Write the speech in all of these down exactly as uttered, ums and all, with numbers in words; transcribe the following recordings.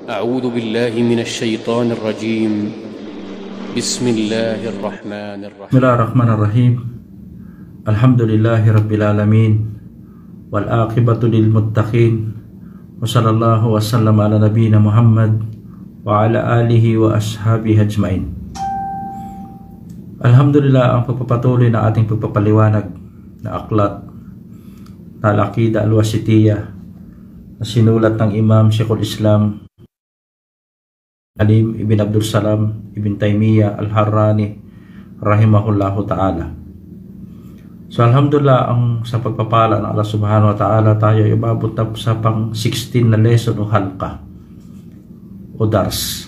أعوذ بالله من الشيطان الرجيم بسم الله الرحمن الرحيم Bismillahirrahmanirrahim. Alhamdulillahi rabbil alamin wal aqibatu lil muttaqin. Wa sallallahu wasallam ala nabiyyina Muhammad wa ala alihi wa ashabihi ajmain. Alhamdulillah, ang pagpapatuloy na ating pagpapaliwanag na aklat na Al-Aqidah Al-Wasitiyah na sinulat ng Imam Sheikhul Islam Alim Ibn Abdul Salam Ibn Taymiyyah Al-Harrani rahimahullahu ta'ala. So alhamdulillah, ang sa pagpapala ng Allah subhanahu wa ta'ala, tayo ay umabot na sa pang sixteen na lesson o halqa o dars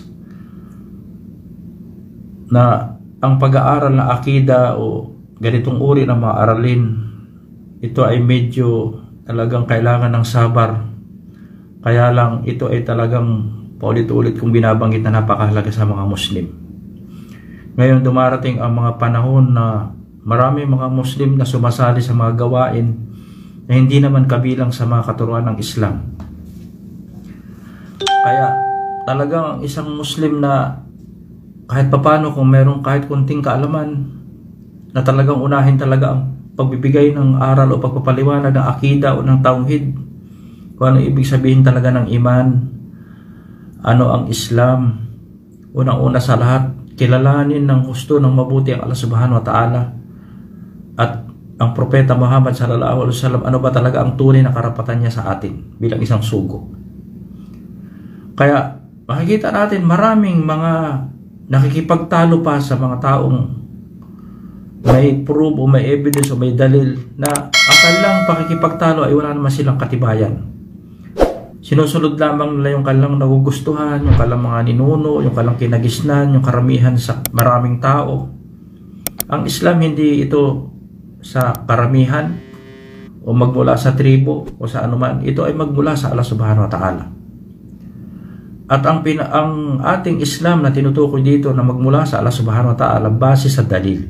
na ang pag-aaral na akida o ganitong uri ng mga aralin. Ito ay medyo talagang kailangan ng sabar, kaya lang ito ay talagang paulit-ulit kong binabanggit na napakahalaga sa mga Muslim. Ngayon dumarating ang mga panahon na marami mga Muslim na sumasali sa mga gawain na hindi naman kabilang sa mga katuruan ng Islam. Kaya talagang ang isang Muslim na kahit papano, kung meron kahit kunting kaalaman, na talagang unahin talaga ang pagbibigay ng aral o pagpapaliwanag ng akida o ng tauhid, kung ano ibig sabihin talaga ng iman, ano ang Islam. Unang-una sa lahat, kilalanin ng gusto ng mabuti ang Allah subhanahu wa ta'ala at ang propeta Muhammad sallallahu alaihi wasallam, ano ba talaga ang tunay na karapatan niya sa atin bilang isang sugo. Kaya makikita natin maraming mga nakikipagtalo pa sa mga taong may proof o may evidence o may dalil na ang kanilang pakikipagtalo ay wala naman silang katibayan. Sinusunod lamang nila yung kanilang nagugustuhan, yung kanilang mga ninuno, yung kanilang kinagisnan, yung karamihan sa maraming tao. Ang Islam hindi ito sa karamihan o magmula sa tribo o sa anuman. Ito ay magmula sa Allah subhanahu wa ta'ala. At ang, pina, ang ating Islam na tinutukoy dito na magmula sa Allah subhanahu wa ta'ala base sa dalil.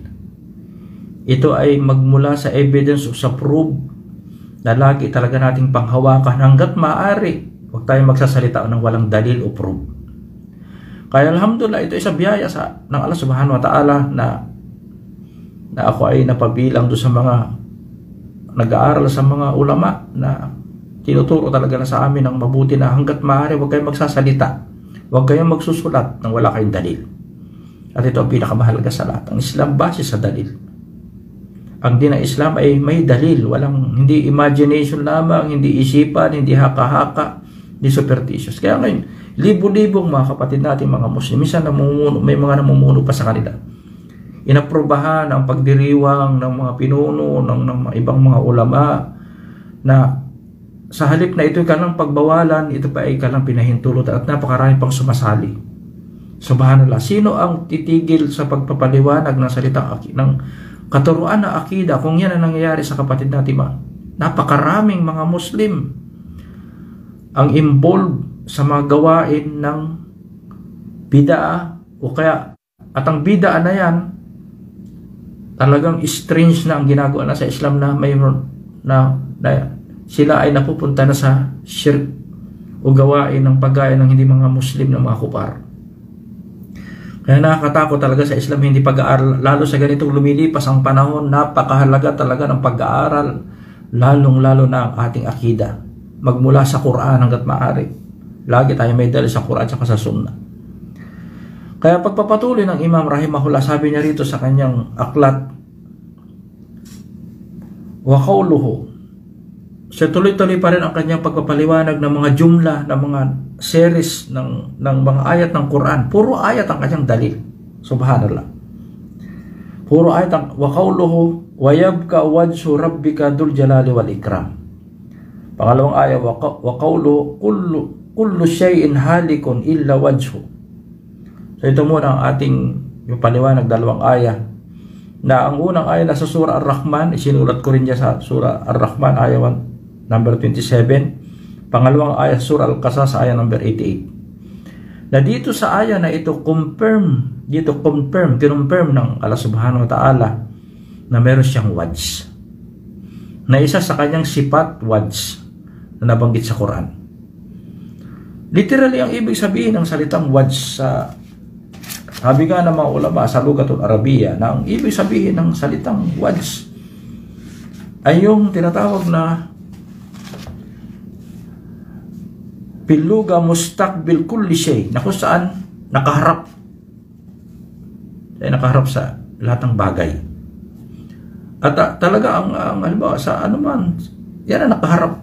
Ito ay magmula sa evidence o sa proof na lagi talaga nating panghawakan hanggat maaari. Huwag tayong magsasalita ng walang dalil o proof. Kaya alhamdulillah, ito ay sa biyaya sa, ng Allah subhanahu wa ta'ala na, na ako ay napabilang doon sa mga nag-aaral sa mga ulama na tinuturo talaga na sa amin ng mabuti na hanggat maaari huwag kayong magsasalita, huwag kayong magsusulat ng wala kayong dalil. At ito ang pinakamahalaga sa lahat. Ang Islam base sa dalil. Ang din ng Islam ay may dalil, walang, hindi imagination lamang, hindi isipan, hindi haka-haka, hindi superstitious. Kaya ngayon, libo-libong mga kapatid natin mga Muslim, minsan namumuno, may mga namumuno pa sa kanila, inaprobahan ang pagdiriwang ng mga pinuno, ng, ng mga ibang mga ulama, na sa halip na ito ay kalang pagbawalan, ito pa ay kalang pinahintulot at napakarami pang sumasali. Subhanallah, sino ang titigil sa pagpapaliwanag ng salita ng katuruan na akida kung yan ang nangyayari sa kapatid natin? Napakaraming mga Muslim ang involved sa mga gawain ng bid'ah o kaya, at ang bid'ah na yan talagang strange na ang ginagawa na sa Islam na mayroon na, na sila ay napupunta na sa shirk o gawain ng paggaya ng hindi mga Muslim na mga kupar. Kaya nakakatakot talaga sa Islam hindi pag-aaral, lalo sa ganitong lumilipas ang panahon. Napakahalaga talaga ng pag-aaral, lalong-lalo na ang ating akida, magmula sa Quran hanggat maaari. Lagi tayo may dali sa Quran at sa Sunnah. Kaya pagpapatuloy ng Imam rahimahullah, sabi niya rito sa kanyang aklat, wa qawluhu, so tuloy-tuloy pa rin ang kanyang pagpapaliwanag ng mga jumla, ng mga series ng, ng mga ayat ng Quran. Puro ayat ang kanyang dalil. Subhanallah. Puro ayat ang wa qawluhu wa yabka wajhu rabbika dul jalali wal ikram. Pangalawang ayat wa qawluhu kullu, kullu shay'in halikun illa wajhu. So ito muna ang ating yung paliwanag, dalawang ayat. Na ang unang ayat na sa surah Ar-Rahman, isinulat ko rin niya sa surah Ar-Rahman ayat number twenty-seven. Pangalawang ayat surah Al-Qasas ayat number eighty-eight. Na dito sa ayat na ito confirm, dito confirm, kinonfirm ng Allah subhanahu wa ta'ala na meron siyang wajh, na isa sa kanyang sifat wajh na nabanggit sa Quran. Literally, ang ibig sabihin ng salitang wajs sa sabi nga ng mga ulama sa Lugatul Arabiya na ang ibig sabihin ng salitang wajs ay yung tinatawag na biluga mustaqbil kulli shay, na kung saan nakaharap ay nakaharap sa lahat ng bagay. At uh, talaga ang, ang halimbawa sa ano man, yan ang nakaharap.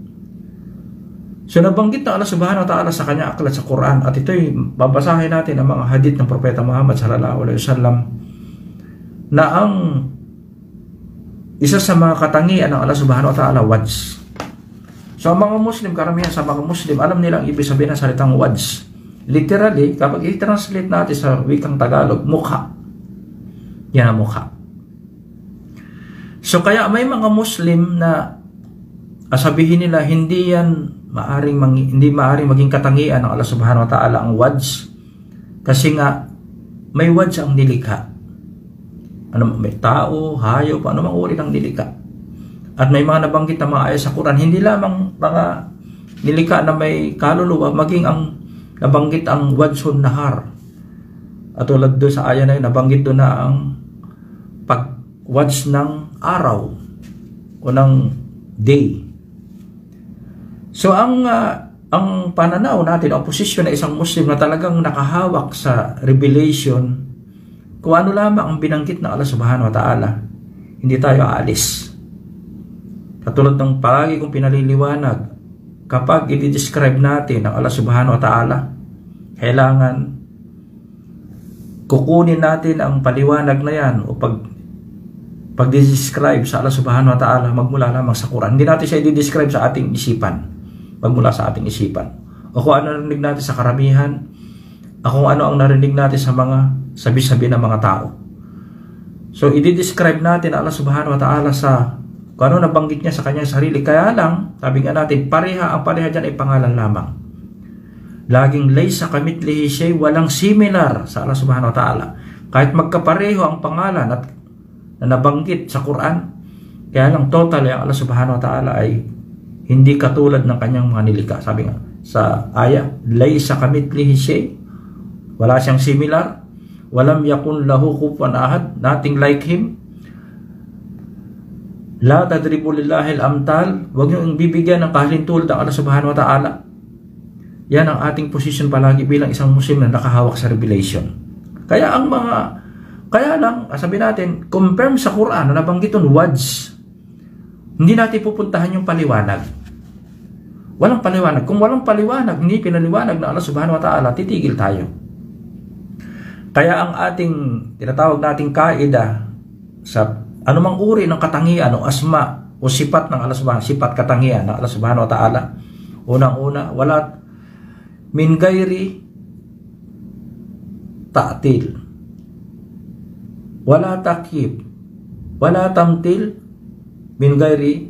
So nabanggit na Allah subhanahu wa ta'ala sa kanya aklat sa Quran, at ito'y babasahin natin ang mga hadith ng Propeta Muhammad sallallahu alaihi wasallam na ang isa sa mga katangian ng Allah subhanahu wa ta'ala wajs. So ang mga Muslim, karamihan sa mga Muslim, alam nilang ibig sabihin ng salitang wajs. Literally, kapag i-translate natin sa wikang Tagalog, mukha. Yan ang mukha. So kaya may mga Muslim na sabihin nila hindi yan maaring mang, hindi maaring maging katangian ng Allah subhanahu wa ta'ala ang wajs, kasi nga may wajs ang nilikha. Ano, may tao, hayop, ano mang uri ng nilikha. At may mga nabanggit na mga ayat sa Quran, hindi lamang mga nilikha na may kaluluwa, maging ang nabanggit ang wajhun nahar. At tulad doon sa ayat na yun, nabanggit doon na ang pag-wajs ng araw o ng day. So ang uh, ang pananaw natin, ang posisyon na isang Muslim na talagang nakahawak sa revelation, kung ano lamang ang binanggit ng Allah subhanahu wa ta'ala, hindi tayo aalis. Katulad ng palagi kong pinaliliwanag, kapag i-describe natin ang Allah subhanahu wa ta'ala, kailangan kukunin natin ang paliwanag na yan o pag pag-describe sa Allah subhanahu wa ta'ala magmula lamang sa Quran. Hindi natin siya i-describe sa ating isipan, magmula sa ating isipan. O kung ano narinig natin sa karamihan, o kung ano ang narinig natin sa mga sabi-sabi ng mga tao. So, i-describe natin Allah subhanahu wa ta'ala sa kung ano nabanggit niya sa kanyang sarili. Kaya lang, sabi nga natin, pareha, ang pareha dyan ay pangalan lamang. Laging laysa kamithlihi shay, walang similar sa Allah subhanahu wa ta'ala. Kahit magkapareho ang pangalan at na nabanggit sa Quran, kaya lang total ang Allah subhanahu wa ta'ala ay hindi katulad ng kanyang mga nilikha. Sabi nga sa aya, laysa kamithlihi shay, wala siyang similar, walam yakun lahu kufuwan ahad, nothing like him. La tadribu lillahi al-amtal, huwag niyong bibigyan ng kahalintulad ang Allah subhanahu wa ta'ala. Yan ang ating position palagi bilang isang Muslim na nakahawak sa revelation. Kaya ang mga, kaya lang, sabi natin, confirm sa Quran na nabanggit yung wajs. Hindi natin pupuntahan yung paliwanag. Walang paliwanag. Kung walang paliwanag, hindi pinaliwanag na Allah subhanahu wa ta'ala, titigil tayo. Kaya ang ating tinatawag nating kaida sa anumang uri ng katangian o asma o sipat ng Allah subhanahu, sipat katangian ng Allah subhanahu wa ta'ala, unang-una, wala min gairi ta'til, wala takib, wala tamtil, min gairi,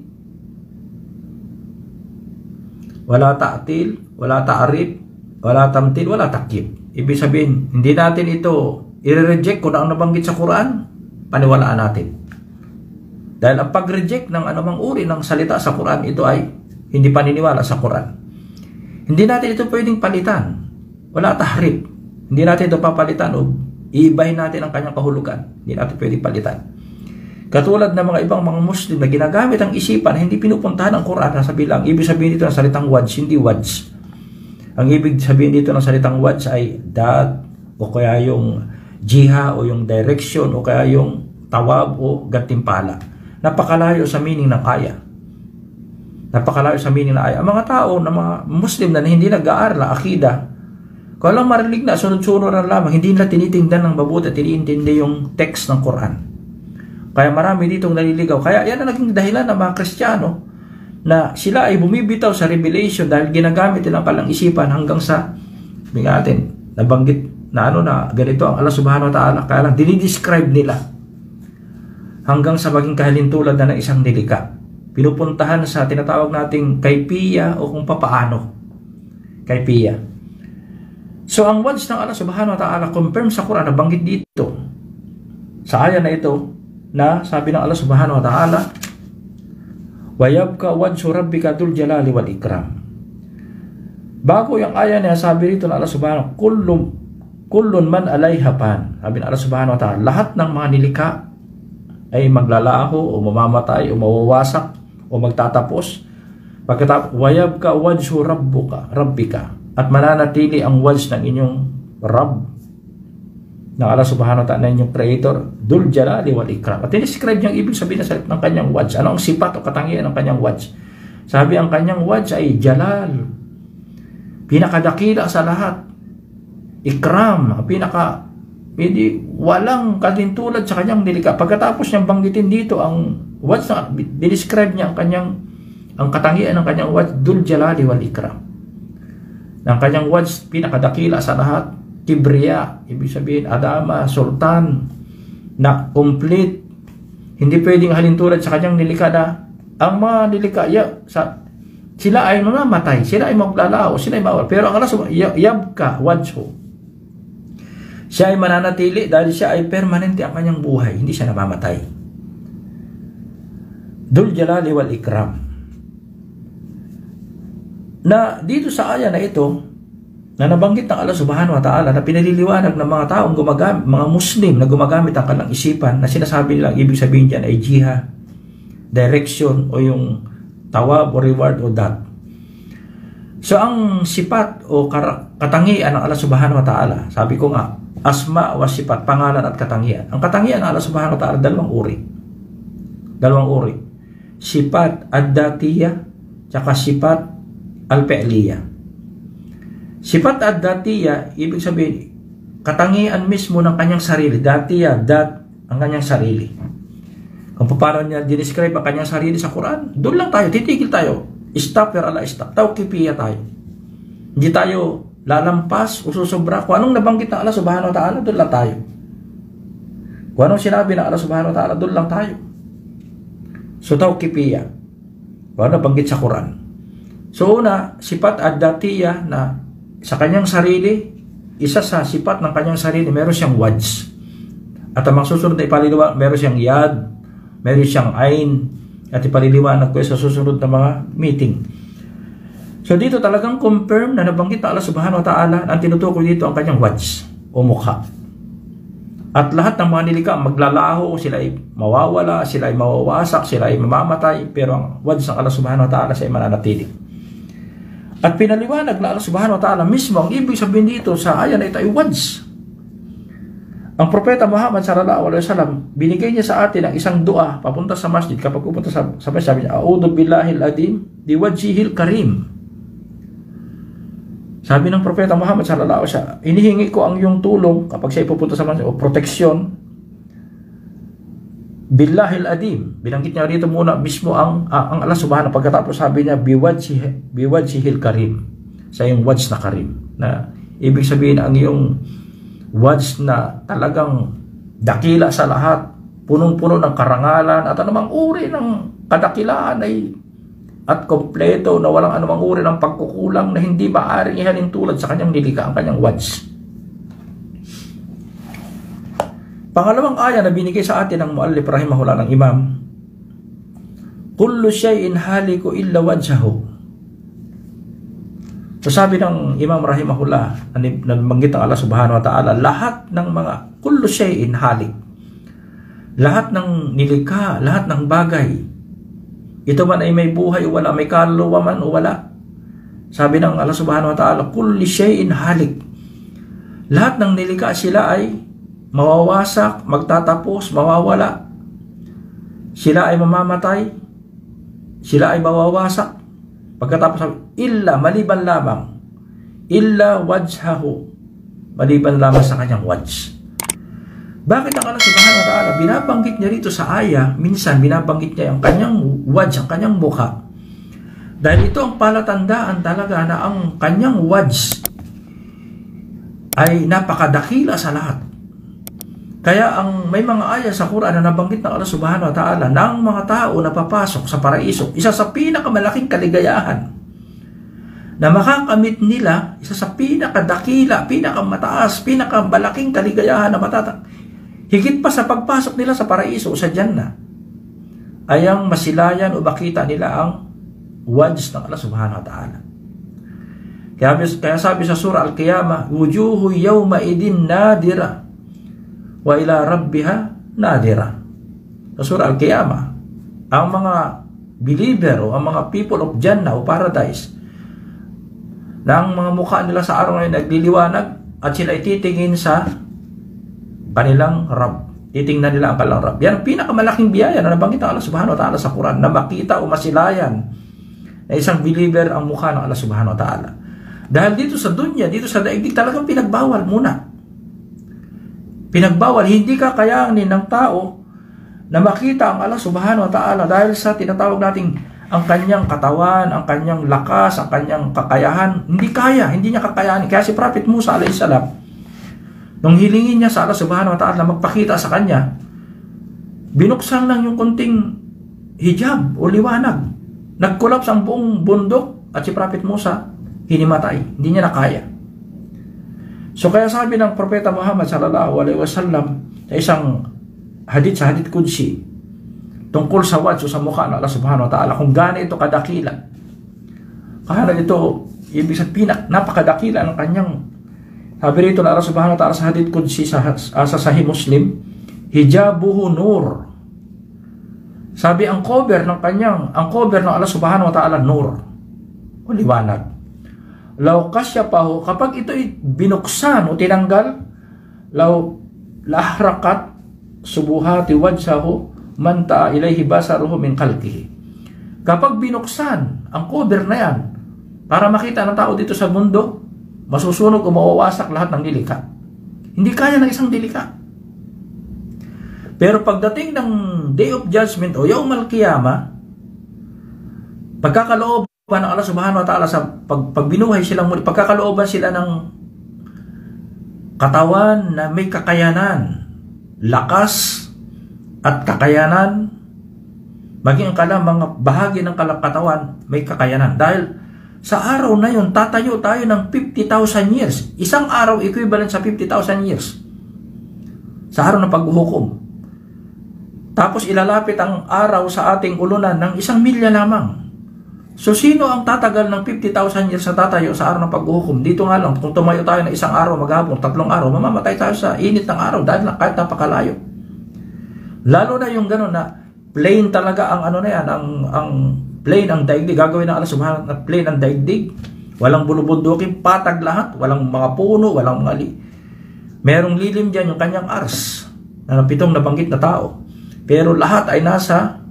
wala ta'til, wala ta'rib, wala tamtil, wala takib. Ibig sabihin, hindi natin ito i-reject kung ano nabanggit sa Quran, paniwalaan natin. Dahil ang pag-reject ng anumang uri ng salita sa Quran, ito ay hindi paniniwala sa Quran. Hindi natin ito pwedeng palitan. Wala tahrib. Hindi natin ito papalitan o iibahin natin ang kanyang kahulugan. Hindi natin pwedeng palitan. Katulad ng mga ibang mga Muslim na ginagamit ang isipan, hindi pinupuntahan ang Quran na sabi lang, ibig sabihin dito ng salitang wajs, hindi wajs. Ang ibig sabihin dito ng salitang wajs ay dat, o kaya yung jiha, o yung direction, o kaya yung tawab, o gantimpala. Napakalayo sa meaning ng aya. Napakalayo sa meaning ng aya. Ang mga tao, na mga Muslim na hindi nag-aaral ng akida, kung alam marinig na, sunod-sunod na lamang, hindi nila tinitingnan ng mabuti at tiniintindi yung text ng Quran. Kaya marami ditong naliligaw. Kaya yan ang naging dahilan ng mga Kristiyano na sila ay bumibitaw sa revelation dahil ginagamit nilang palang isipan hanggang sa, sabi natin, nabanggit na ano na ganito ang Allah subhanahu wa ta'ala. Kaya lang dinidescribe nila hanggang sa maging kahalintulad na ng isang nilikha. Pinupuntahan sa tinatawag nating kaypiya o kung papaano. Kaypiya. So ang words ng Allah subhanahu wa ta'ala confirm sa Quran, nabanggit dito sa aya na ito na sabi ng Allah subhanahu wa ta'ala, wa yabqa wajhu rabbika dzul jalali wal ikram. Bago yung aya niya, sabi rito na Allah subhanahu, kullun, kullun man alayha fan. Sabi na Allah subhanahu wa ta'ala, lahat ng mga nilika ay maglalaho o mamamatay o mawawasak o magtatapos. Pagkatapos, wayab ka wajhu rabbuka, rabbika, at mananatili ang wajh ng inyong Rabb, ng Allah subhanahu wa ta'ala, inyong creator, Dhul Jalali wal Ikram. At describe niya ang ibig sabihin ng kanyang wajh. Ano ang sipat o katangian ng kanyang wajh? Sabi ang kanyang wajh ay jalal, pinakadakila sa lahat. Ikram, pinaka hindi, walang katintulad sa kanyang nilika. Pagkatapos niyang banggitin dito ang wajh, describe niya ang kanyang ang katangian ng kanyang wajh, Dhul Jalali wal Ikram. Ng kanyang wajh, pinakadakila sa lahat, Kibriya, ibig sabihin adama, sultan, na complete, hindi pwedeng halintulad sa kanyang nilika na ang mga nilika, ya, sa, sila ay mamamatay, sila ay maglalaho, sila ay mawala. Pero ang Allah subhanahu, yabka wajhu, siya ay mananatili dahil siya ay permanente ang kanyang buhay, hindi siya namamatay. Dhul Jalali wal Ikram. Na dito sa aya na ito, na nabanggit ng Allah subhanahu wa ta'ala, na pinaliliwanag ng mga taong gumagamit, mga Muslim na gumagamit ang kanilang isipan, na sinasabi nilang ibig sabihin dyan ay jihad, direction, o yung tawab o reward o dat. So ang sipat o katangian ng Allah subhanahu wa ta'ala, sabi ko nga, asma wa sipat, pangalan at katangian. Ang katangian ng Allah subhanahu wa ta'ala, dalawang uri. Dalawang uri. Sipat ad-datiyah, tsaka sipat al-fi'liyah. Sipat ad-datiyah, ibig sabihin, katangian mismo ng kanyang sarili. Datiyah, dat, ang kanyang sarili. Kung paano niya dinescribe ang kanyang sarili sa Quran, doon lang tayo, titigil tayo. Stop where Allah stop. Tawqifiyya tayo. Hindi tayo lalampas o susubra. Kung anong nabanggit ng Allah subhanahu wa ta'ala, doon lang tayo. Kung anong sinabi ng Allah subhanahu wa ta'ala, doon lang tayo. So, tawqifiyya. Kung ano nabanggit sa Quran. So, una, sipat ad-datiyah na sa kanyang sarili, isa sa sipat ng kanyang sarili, meron siyang wajh. At ang susunod na ipaliliwanag, meron siyang yad, meron siyang ain, at ipaliliwanag ko sa susunod na mga meeting. So dito talagang confirm na nabanggit na Allah subhanahu wa ta'ala, ang tinutukoy dito ang kanyang wajh o mukha. At lahat ng mga nilika maglalaho, sila ay mawawala, sila ay mawawasak, sila ay mamamatay, pero ang wajh ng Allah subhanahu wa ta'ala siya ay mananatili. At pinaliwanag na Allah subhanahu wa ta'ala mismo ang ibig sabihin dito sa ayan na ito ay wajh. Ang propeta Muhammad sallallahu alaihi wasallam, binigay niya sa atin ang isang dua papunta sa masjid. Kapag pupunta sa, sa masjid, sabi niya, A'udhu billahil adim di wajhihil karim. Sabi ng propeta Muhammad sallallahu alaihi wasallam, inihingi ko ang iyong tulong kapag siya pupunta sa masjid o proteksyon. Billahil adim, binanggit niya rito muna mismo ang, uh, ang Allah subhanahu, pagkatapos sabi niya biwajhih, biwajhihil karim, sa iyong wajh na karim, na ibig sabihin ang iyong wajh na talagang dakila sa lahat, punong-puno ng karangalan at anumang uri ng kadakilaan ay at kompleto, na walang anumang uri ng pagkukulang na hindi maaaring ihalin tulad sa kanyang nilika, ang kanyang wajh. Pangalawang aya na binigay sa atin ng muallif rahimahullah, ng imam, kullu shay'in haliku illa wajhahu. So sabi ng imam rahimahullah, na banggit ng Allah subhanahu wa ta'ala, lahat ng mga kullu shay'in halik, lahat ng nilikha, lahat ng bagay, ito man ay may buhay o wala, may kaluluwa man o wala, sabi ng Allah subhanahu wa ta'ala, kullu shay'in halik, lahat ng nilikha sila ay mawawasak, magtatapos, mawawala. Sila ay mamamatay, sila ay mawawasak. Pagkatapos, illa, maliban lamang, illa wajhahu, maliban lamang sa kanyang wajh. Bakit ang Allah subhanahu wa ta'ala binabanggit niya rito sa aya, minsan binabanggit niya ang kanyang wajh, ang kanyang mukha? Dahil ito ang palatandaan talaga na ang kanyang wajh ay napakadakila sa lahat. Kaya ang may mga aya sa Quran na nabanggit ng Allah subhanahu wa ta'ala ng mga tao na papasok sa paraiso, isa sa pinakamalaking kaligayahan na makakamit nila, isa sa pinakadakila, pinakamataas, pinakamalaking kaligayahan na matata, higit pa sa pagpasok nila sa paraiso o sa Jannah, ay ang masilayan o makita nila ang wajh ng Allah subhanahu wa ta'ala. Kaya, kaya sabi sa surah Al-Qiyamah, wujuhu yawma idin nadira wa ila rabbiha nadira. Sa surah Al-Qiyamah, ang mga believer o ang mga people of Jannah o paradise, na ang mga mukha nila sa araw ngayon nagliliwanag at sila ititingin sa kanilang Rabb. Titingnan nila ang kanilang Rabb. Yan ang pinakamalaking biyaya na nabanggit ng Allah subhanahu wa ta'ala sa Quran, na makita o masilayan na isang believer ang mukha ng Allah subhanahu wa ta'ala. Dahil dito sa dunya, dito sa daigdig, talagang pinagbawal muna. Pinagbawal, hindi kakayanin ng tao na makita ang Allah subhanahu wa ta'ala dahil sa tinatawag nating ang kanyang katawan, ang kanyang lakas, ang kanyang kakayahan. Hindi kaya, hindi niya kakayanin. Kaya si Prophet Musa alayhis salam, nung hilingin niya sa Allah subhanahu wa ta'ala na magpakita sa kanya, binuksan lang yung kunting hijab o liwanag. Nag-collapse ang buong bundok at si Prophet Musa hinimatay. Hindi niya nakaya. So kaya sabi ng Propeta Muhammad sallallahu alaihi wasallam sa isang hadith sa hadith Qudsi tungkol sa wajh o sa mukha ng Allah subhanahu wa ta'ala, kung gaano ito kadakila. Kaya ito, ibig sabihin, napakadakila ng kanyang, sabi rito na Allah subhanahu wa ta'ala sa hadith Qudsi sa, uh, sa Sahih Muslim, hijabuhu nur. Sabi ang cover ng kanyang, ang cover ng Allah subhanahu wa ta'ala, nur. O liwanag. Law kasyapahu, kapag ito'y binuksan o tinanggal, law lahrakat subuhati wajhahu man ta'a ilayhi basaruhu min khalqihi. Kapag binuksan ang cover na yan, para makita ng tao dito sa mundo, masusunog o mawawasak lahat ng dilika. Hindi kaya ng isang dilika. Pero pagdating ng Day of Judgment o Yawmal Qiyamah, pagkakalooban ng Allah subhanahu wa ta'ala sa pag, pagbinuhay silang muli, pagkakalooban sila ng katawan na may kakayanan, lakas at kakayanan, maging ang kalang mga bahagi ng katawan may kakayanan. Dahil sa araw na yun, tatayo tayo ng fifty thousand years. Isang araw equivalent sa fifty thousand years. Sa araw ng paghuhukom. Tapos ilalapit ang araw sa ating ulunan ng isang milya lamang. So sino ang tatagal ng fifty thousand years na tatayo sa araw ng paghuhukom? Dito nga lang, kung tumayo tayo ng isang araw, maghapon, tatlong araw, mamamatay tayo sa init ng araw dahil kahit napakalayo. Lalo na yung gano'n na plain talaga ang ano na yan, ang, ang plain ang daigdig, gagawin ng Allah subhanahu wa ta'ala, plain ang daigdig, walang bulubundukin, patag lahat, walang mga puno, walang mga li. Merong lilim dyan yung kanyang ars, na pitong nabanggit na tao. Pero lahat ay nasa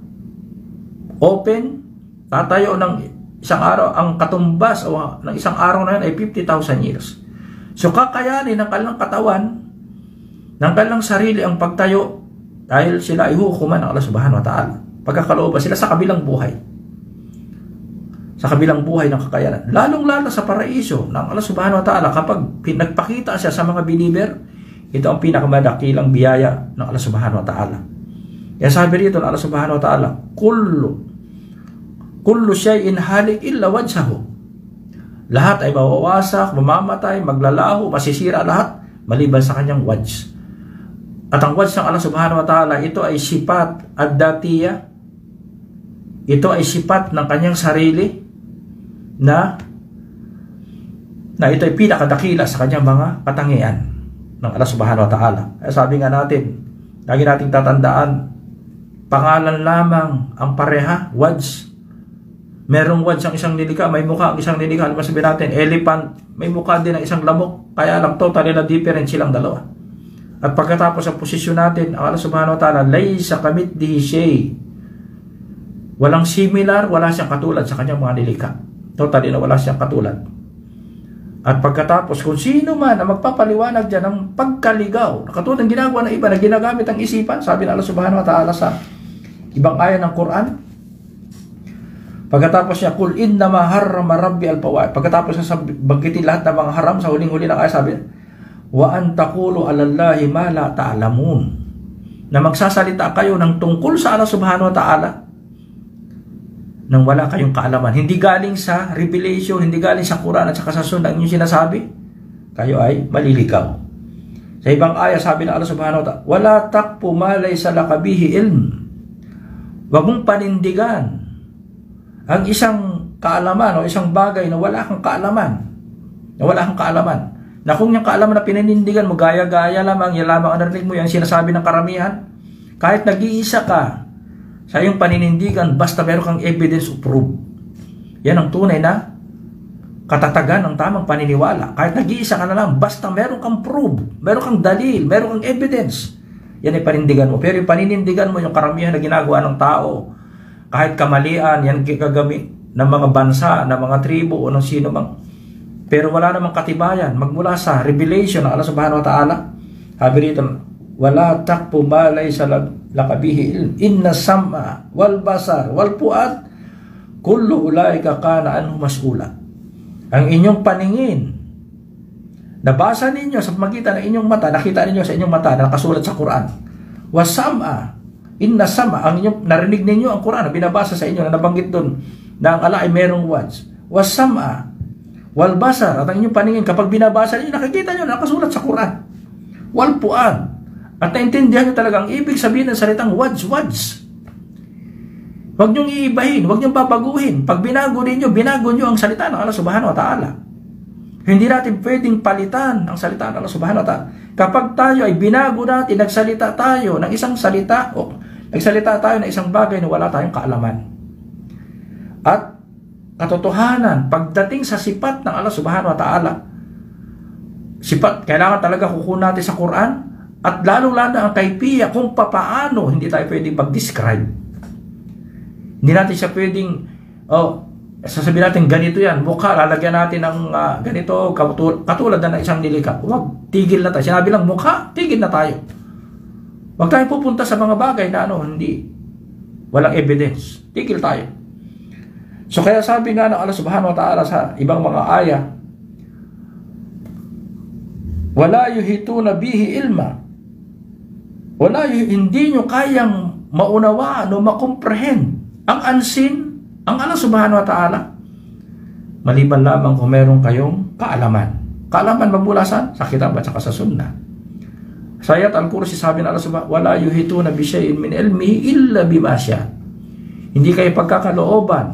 open, tatayo ng isang araw, ang katumbas o ng isang araw na yan ay fifty thousand years. So kakayanin ng kanilang katawan, ng kanilang sarili ang pagtayo, dahil sila ay hukuman ng Allah subhanahu wa ta'ala. Pagkakalooban sila sa kabilang buhay. Sa kabilang buhay ng kakayanan. Lalong-lalo sa paraiso ng Allah subhanahu wa ta'ala, kapag nagpakita siya sa mga believer, ito ang pinakamadakilang biyaya ng Allah subhanahu wa ta'ala. Kaya sabi rito ng Allah subhanahu wa ta'ala, Kullu, kullu shay'in halik illa wajhahu. Lahat ay mawawasak, mamamatay, maglalaho, masisira lahat, maliban sa kanyang wajh. At ang wajh ng Allah subhanahu wa ta'ala, ito ay sipat ad-datiya. Ito ay sipat ng kanyang sarili na na ito ay pinakadakila sa kanyang mga katangian ng Allah subhanahu wa ta'ala. Kaya sabi nga natin, lagi nating tatandaan, pangalan lamang ang pareha, wajh. Merong wajh ang isang nilika, may mukha ang isang nilika. Ano sabihin natin? Elephant, may mukha din ang isang lamok. Kaya lang totally na different silang dalawa. At pagkatapos sa posisyon natin, ang Allah subhanahu wa ta'ala, laysa kamithlihi shay. Walang similar, wala siyang katulad sa kanyang mga nilika. Totally na wala siyang katulad. At pagkatapos, kung sino man na magpapaliwanag dyan ng pagkaligaw, katulad ng ginagawa ng iba na ginagamit ang isipan, sabi ng Allah subhanahu wa ta'ala sa ibang aya ng Quran, pagkatapos niya, kul innama harrama rabbi al-fawahish. Pagkatapos niya banggitin lahat ng mga haram, sa huling-huli ng aya, sabi niya, wa an taqulu 'alallahi ma la ta'lamun. Na magsasalita kayo ng tungkol sa Allah subhanahu wa ta'ala nang wala kayong kaalaman. Hindi galing sa revelation, hindi galing sa Quran at saka sa Sunnah yung sinasabi, kayo ay maliligaw. Sa ibang aya sabi ng Allah subhanahu wa ta'ala, wala taqfu ma laysa laka bihi ilm. Wag mong panindigan ang isang kaalaman o isang bagay na wala kang kaalaman. na wala kang kaalaman. Na kung yung kaalaman na pinanindigan mo, gaya-gaya lamang, yan lamang ang narinig mo, yan sinasabi ng karamihan, kahit nag-iisa ka sa iyong paninindigan, basta meron kang evidence of proof. Yan ang tunay na katatagan ng tamang paniniwala. Kahit nag-iisa ka na lang, basta meron kang proof, meron kang dalil, meron kang evidence, yan ay panindigan mo. Pero yung paninindigan mo, yung karamihan na ginagawa ng tao, kahit kamalian, yan gagamit ng mga bansa, ng mga tribo, o ng sino mang, pero wala namang katibayan, magmula sa revelation ng Allah subhanahu wa ta'ala. Sabi rito, wala takpo malay sa lakabihi, inna sam'a, wal basar, wal puad, kullu ulaika kana anhu mas'ula. Ang inyong paningin, nabasa ninyo sa magitan ng inyong mata, nakita ninyo sa inyong mata na nakasulat sa Quran. Wasam'a, inna sam'a, ang inyong narinig ninyo ang Quran na binabasa sa inyo, na nabanggit doon na ang Allah ay merong words. Wasam'a, wal basar, at ang inyong paningin, kapag binabasa ninyo, nakikita nyo na nakasulat sa Quran. Wal pu'ad, at naintindihan nyo talaga ang ibig sabihin ng salitang words, words. Huwag niyong iibahin, huwag niyong babaguhin. Pag binago ninyo, binago niyo ang salita ng Allah subhanahu wa ta'ala. Hindi natin pwedeng palitan ang salita ng Allah subhanahu wa ta'ala. Kapag tayo ay binago natin, nagsalita tayo ng isang salita, o nagsalita tayo ng isang bagay na wala tayong kaalaman. At katotohanan, pagdating sa sipat ng Allah subhanahu wa ta'ala, sipat, kailangan talaga kukunin natin sa Quran, at lalong-lalo ang kaypiya kung papaano hindi tayo pwedeng pag-describe. Hindi natin siya pwedeng, oh, sasabihin natin ganito yan, mukha, lalagyan natin ng uh, ganito, katul katulad na ng isang nilikha. Huwag, tigil na tayo. Sinabi lang mukha, tigil na tayo. Huwag tayo pupunta sa mga bagay na ano, hindi, walang evidence. Tigil tayo. So kaya sabi nga ng Allah subhanahu wa ta'ala sa ibang mga aya, wala yuhituna bihi ilma. Wala, hindi nyo kayang maunawaan o makomprehend ang unseen, ang Allah subhanahu wa ta'ala, maliban lamang kung meron kayong kaalaman. Kaalaman magmula saan? Sa kitab at saka sa sunnah. Sa ayat al-Kursi sabi ng Allah subhanahu wa ta'ala, wala yuhituna bi syai'in min ilmihi illa bima syaa. Hindi kayo pagkakalooban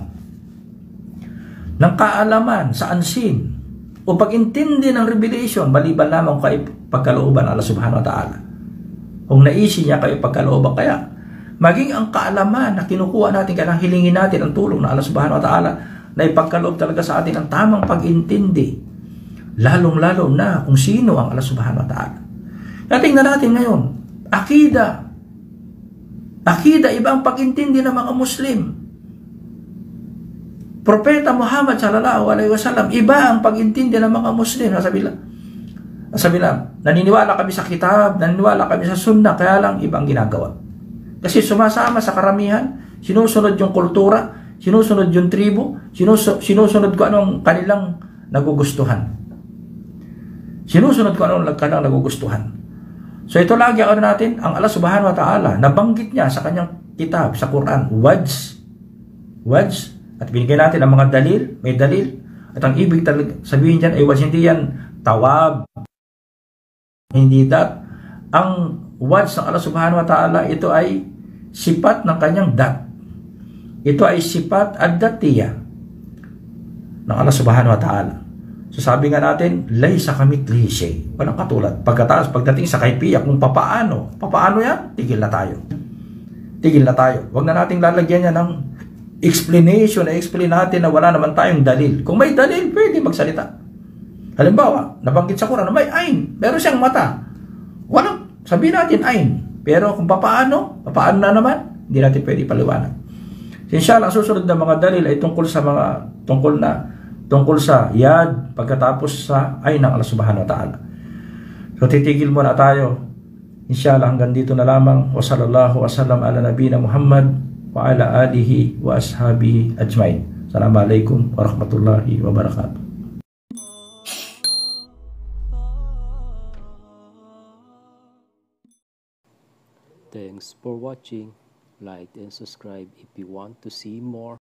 ng kaalaman sa unseen o pag-intindi ng revelation, maliban lamang kayo pagkalooban ng Allah subhanahu wa ta'ala. Kung naisip niya kayo pagkalooban, kaya maging ang kaalaman na kinukuha natin, kaya hilingin natin ang tulong ng Allah subhanahu wa ta'ala na ipagkaloob talaga sa atin ang tamang pag-intindi, lalong-lalo na kung sino ang Allah subhanahu wa ta'ala. Tingnan natin ngayon, akida. Akida, iba ang pag-intindi ng mga Muslim. Propeta Muhammad sallallahu alaihi wasallam, iba ang pag-intindi ng mga Muslim. Sabi lang, sabi lang, naniniwala kami sa kitab, naniniwala kami sa sunnah, kaya lang ibang ginagawa. Kasi sumasama sa karamihan, sinusunod yung kultura, sinusunod yung tribo, sinusunod, sinusunod ko anong kanilang nagugustuhan. Sinusunod ko anong kanilang nagugustuhan. So ito lagi ang ano natin, ang Allah subhanahu wa ta'ala, nabanggit niya sa kanyang kitab, sa Quran, words, words, at binigay natin ang mga dalil, may dalil, at ang ibig talaga sabihin dyan ay words, hindi yan tawab, hindi that. Ang words ng Allah subhanahu wa ta'ala, ito ay sipat ng kanyang dat. Ito ay sipat ad-datiyah ng Allah subhanahu wa ta'ala. So sabi nga natin, laysa kamithlihi shay. Walang katulad. Pagkatapos, pagdating sa kaypiya, kung papaano, papaano yan, tigil na tayo. Tigil na tayo. Huwag na nating lalagyan niya ng explanation, na explain natin na wala naman tayong dalil. Kung may dalil, pwede magsalita. Halimbawa, nabanggit sa Quran na may ayn, meron siyang mata. Walang, sabihin natin ayn. Pero kung papaano, papaano na naman, hindi natin pwede paliwanag. Inshallah, ang susunod na mga dalil ay tungkol sa mga, tungkol na, tungkol sa yad, pagkatapos sa ayn ng Allah subhanahu wa ta'ala. So titigil muna tayo. Inshallah, hanggang dito na lamang. Wa sallallahu wa sallam ala nabina Muhammad wa ala alihi wa ashabihi ajmain. Assalamualaikum warahmatullahi wabarakatuh. Thanks for watching. Like and subscribe if you want to see more.